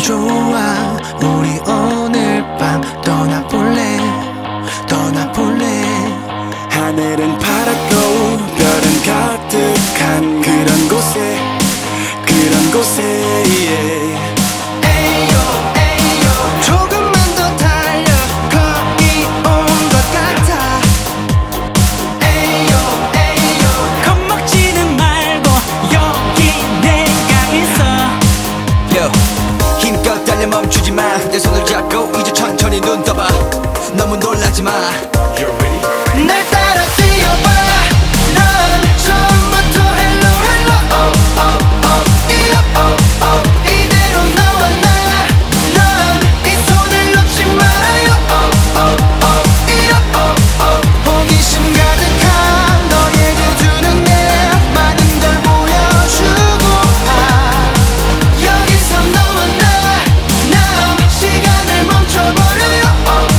좋아 우리 오늘 밤 떠나볼래 하늘은 파랗고 별은 가득한 그런 곳에 yeah. 조금만 더 달려 거의 온 것 같아 겁먹지는 말고 여기 내가 있어 Yo, 힘껏 달려 멈추지 마 내 손을 잡고 이제 천천히 눈 떠봐 너무 놀라지 마 날 따라 뛰어봐 넌 처음부터 hello 이대로 너와 넌 이 손을 놓지 말아요 호기심 가득한 너의 그 두 눈에 많은 걸 보여주고 여기서 너와 나 시간을 멈춰버려요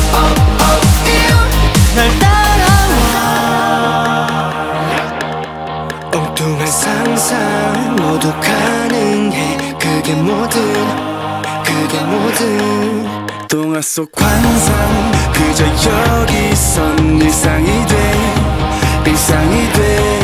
날 따라와 엉뚱한 상상 모두 가능해 그게 뭐든 동화 속 환상 그저 여기선 일상이 돼